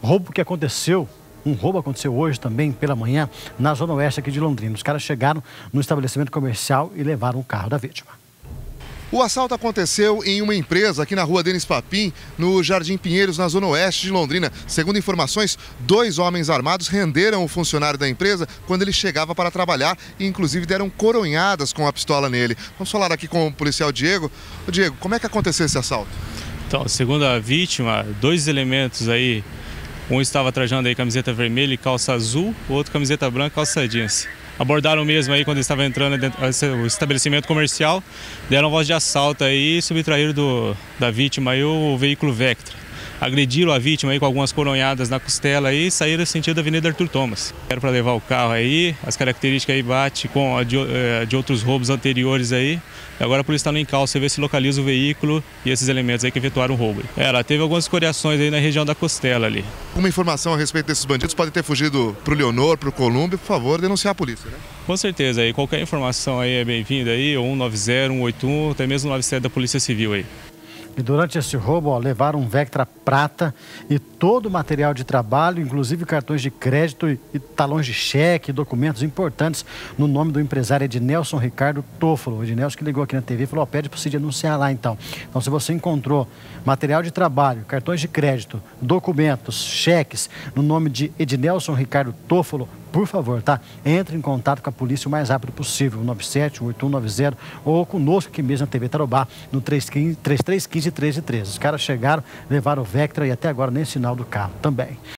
Um roubo aconteceu hoje também, pela manhã, na zona oeste aqui de Londrina. Os caras chegaram no estabelecimento comercial e levaram o carro da vítima. O assalto aconteceu em uma empresa aqui na rua Denis Papim, no Jardim Pinheiros, na zona oeste de Londrina. Segundo informações, 2 homens armados renderam o funcionário da empresa quando ele chegava para trabalhar e inclusive deram coronhadas com a pistola nele. Vamos falar aqui com o policial Diego. Diego, como é que aconteceu esse assalto? Então, segundo a vítima, 2 elementos aí, um estava trajando aí camiseta vermelha e calça azul, o outro camiseta branca e calça jeans. Abordaram mesmo aí quando estava entrando dentro do estabelecimento comercial, deram voz de assalto aí e subtraíram da vítima aí o veículo Vectra. Agrediram a vítima aí com algumas coronhadas na costela aí e saíram no sentido da Avenida Arthur Thomas. Era para levar o carro aí, as características aí bate com a de outros roubos anteriores aí. Agora a polícia está no encalço, você vê se localiza o veículo e esses elementos aí que efetuaram o roubo. Ela teve algumas escoriações aí na região da costela ali. Uma informação a respeito desses bandidos podem ter fugido para o Leonor, para o Colúmbia, por favor, denunciar a polícia, né? Com certeza, aí qualquer informação aí é bem-vinda aí, 190, 181, até mesmo 97 da Polícia Civil aí. E durante esse roubo, levaram um Vectra prata e todo o material de trabalho, inclusive cartões de crédito e talões de cheque, documentos importantes no nome do empresário Ednelson Ricardo Toffolo. O Ednelson que ligou aqui na TV e falou, pede para você denunciar lá então. Então, se você encontrou material de trabalho, cartões de crédito, documentos, cheques no nome de Ednelson Ricardo Toffolo, por favor, tá? Entre em contato com a polícia o mais rápido possível, 197, 8190 ou conosco aqui mesmo na TV Tarobá, no 3315 1313. Os caras chegaram, levaram o Vectra e até agora nem sinal do carro também.